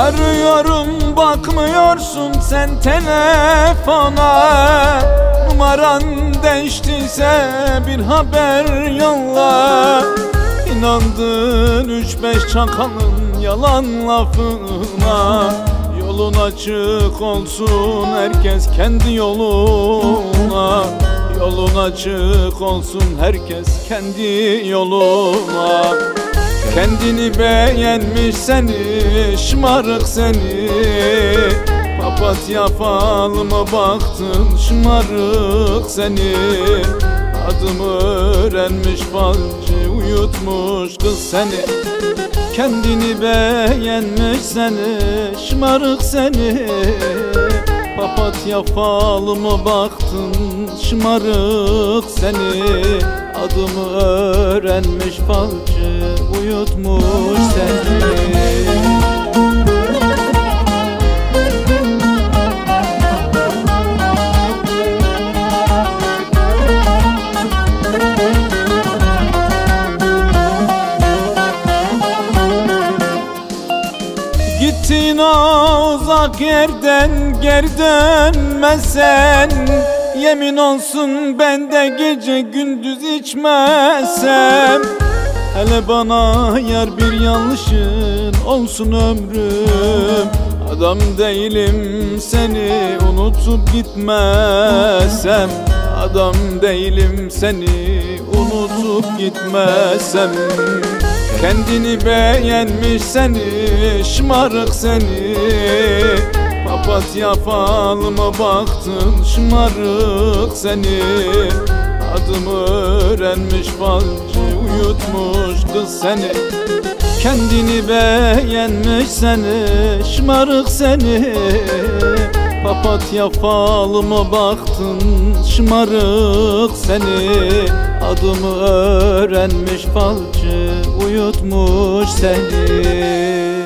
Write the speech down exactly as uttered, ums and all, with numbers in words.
Arıyorum bakmıyorsun sen telefona. Numaran değiştiyse bir haber yolla. İnandın üç beş çakalın yalan lafına. Yolun açık olsun herkes kendi yoluna. Yolun açık olsun herkes kendi yoluna. Kendini beğenmiş seni, şımarık seni. Papatya falıma baktın, şımarık seni. Adımı öğrenmiş falcı, uyutmuş kız seni. Kendini beğenmiş seni, şımarık seni. Papatya falıma baktın, şımarık seni. Adımı öğrenmiş falcı, uyutmuş seni. Gittin o uzak yerden geri dönmesen. Yemin olsun ben de gece gündüz içmesem. Hele bana yar bir yanlışın olsun ömrüm. Adam değilim seni unutup gitmesem. Adam değilim seni unutup gitmesem. Kendini beğenmiş seni, şımarık seni. Papatya falıma baktın, şımarık seni. Adımı öğrenmiş falcı, uyutmuş kız seni. Kendini beğenmiş seni, şımarık seni. Papatya falıma baktın, şımarık seni. Adımı öğrenmiş falcı, uyutmuş seni.